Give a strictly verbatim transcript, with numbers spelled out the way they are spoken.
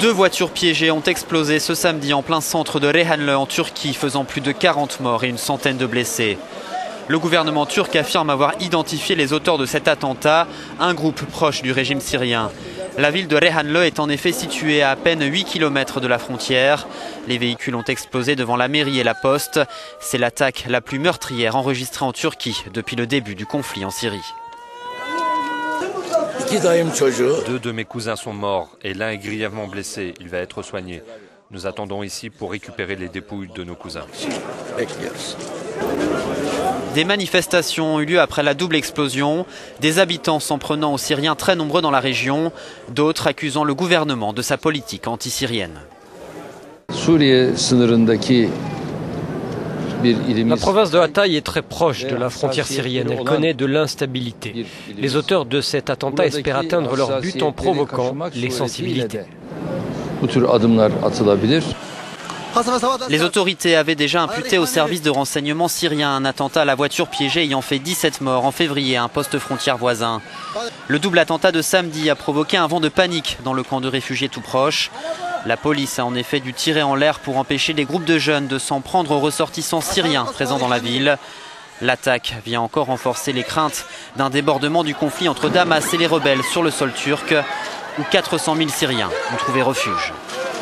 Deux voitures piégées ont explosé ce samedi en plein centre de Reyhanlı en Turquie, faisant plus de quarante morts et une centaine de blessés. Le gouvernement turc affirme avoir identifié les auteurs de cet attentat, un groupe proche du régime syrien. La ville de Reyhanlı est en effet située à à peine huit kilomètres de la frontière. Les véhicules ont explosé devant la mairie et la poste. C'est l'attaque la plus meurtrière enregistrée en Turquie depuis le début du conflit en Syrie. Deux de mes cousins sont morts et l'un est grièvement blessé. Il va être soigné. Nous attendons ici pour récupérer les dépouilles de nos cousins. Des manifestations ont eu lieu après la double explosion. Des habitants s'en prenant aux Syriens très nombreux dans la région. D'autres accusant le gouvernement de sa politique anti-syrienne. La province de Hatay est très proche de la frontière syrienne. Elle connaît de l'instabilité. Les auteurs de cet attentat espèrent atteindre leur but en provoquant les sensibilités. Les autorités avaient déjà imputé au service de renseignement syrien un attentat à la voiture piégée ayant fait dix-sept morts en février à un poste frontière voisin. Le double attentat de samedi a provoqué un vent de panique dans le camp de réfugiés tout proche. La police a en effet dû tirer en l'air pour empêcher des groupes de jeunes de s'en prendre aux ressortissants syriens présents dans la ville. L'attaque vient encore renforcer les craintes d'un débordement du conflit entre Damas et les rebelles sur le sol turc, où quatre cent mille Syriens ont trouvé refuge.